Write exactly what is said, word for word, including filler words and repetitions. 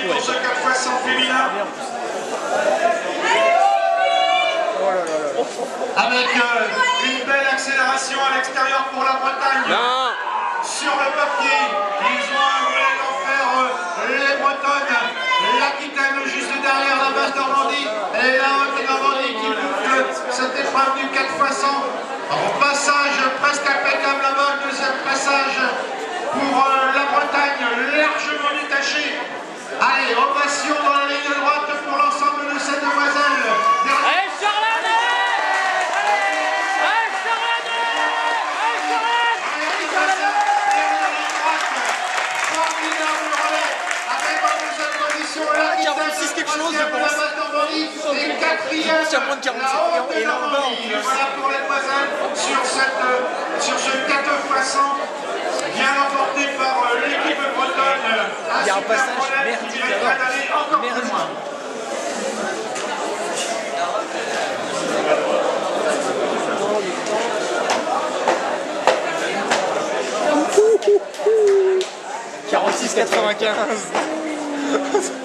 aujourd'hui pour ce quatre fois cent féminin. Avec euh, une belle accélération à l'extérieur pour la Bretagne. Non. Sur le papier, ils ont un volet d'enfer, euh, les Bretonnes, l'Aquitaine juste derrière la basse Normandie et la haute Normandie qui boucle cette épreuve du quatre fois cent. En passage presque impeccable là-bas, deuxième passage pour euh, la Bretagne, largement détachée. Allez, ovation dans la ligne droite pour l'ensemble de ces demoiselles. Allez, Charlotte! Allez, Charlotte! Allez, Charlotte! Formidable relais avec en deuxième position quarante-six quelque chose, je pense. Et quatrième, je pense qu'il y a moins de quarante-six et là en bas en plus. Voilà pour les demoiselles sur, cette, sur ce quatre fois cent, bien emporté par l'équipe bretonne. Il y a un passage merdique là-bas. Merdique. quarante-six quatre-vingt-quinze